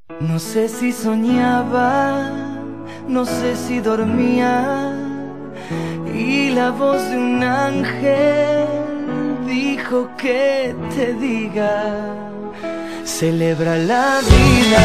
No sé si soñaba, no sé si dormía, y la voz de un ángel dijo que te diga: celebra la vida.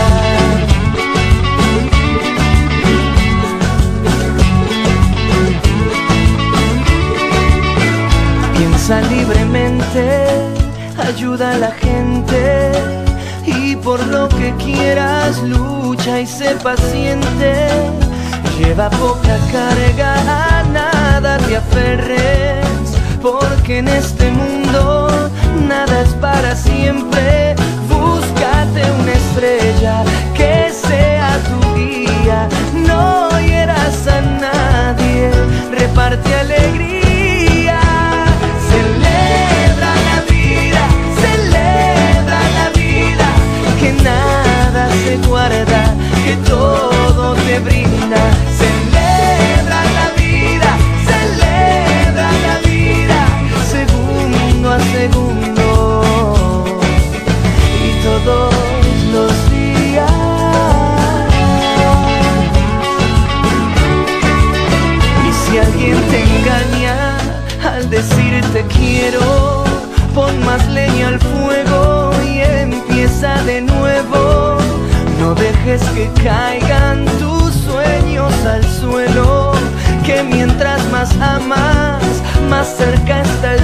Piensa libremente, ayuda a la gente, y por lo que quieras lucha y sé paciente. Lleva poca carga, a nada te aferres, porque en este mundo nada es para siempre. Búscate una estrella que sea tu guía, no hieras a nadie, reparte alegría. Que nada se guarda, que todo te brinda. Celebra la vida, segundo a segundo y todos los días. Y si alguien te engaña al decirte quiero, pon más leña al fuego y empieza de nuevo. No dejes que caigan tus sueños al suelo, que mientras más amas, más cerca está el